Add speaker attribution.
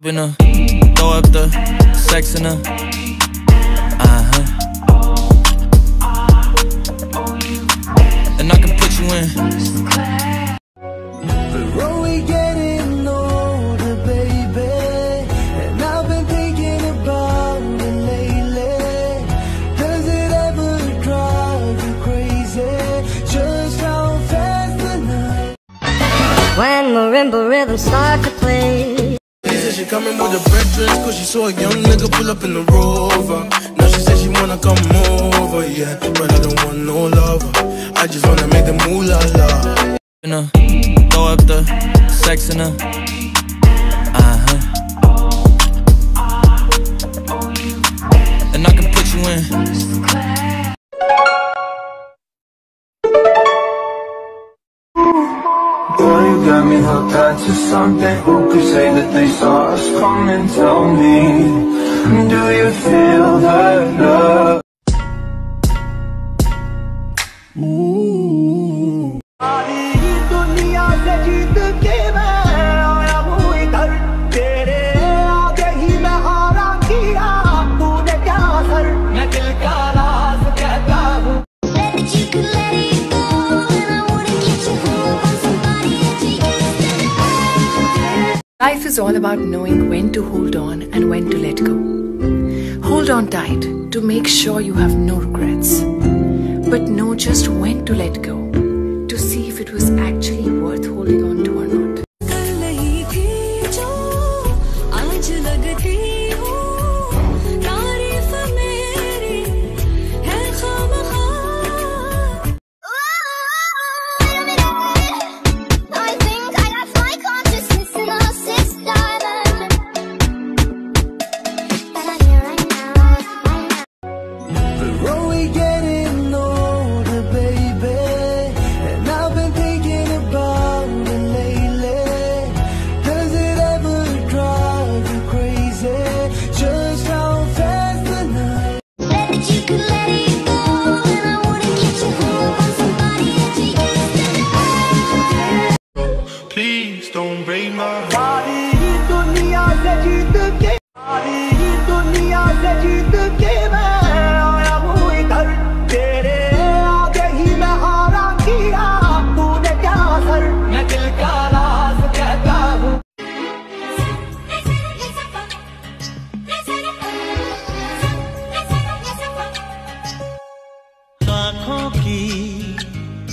Speaker 1: Throw up the sex in her. And I can put you in.
Speaker 2: But when we getting older, baby, and I've been thinking about it lately. Does it ever drive you crazy? Just how fast the night.
Speaker 3: When marimba rhythms start to play.
Speaker 4: She coming with a red dress cause she saw a young nigga pull up in the Rover. Now she said she wanna come over, yeah, but I don't want no lover. I just wanna make the moolah la.
Speaker 1: Throw up the sex in her. And I can put you in.
Speaker 2: Boy, you got me hooked onto something. Who could say that they saw us coming? Tell me, do you feel the love?
Speaker 5: Life is all about knowing when to hold on and when to let go. Hold on tight to make sure you have no regrets. But know just when to let go, to see if it was actually worth holding on to or not.
Speaker 4: Please don't break my heart.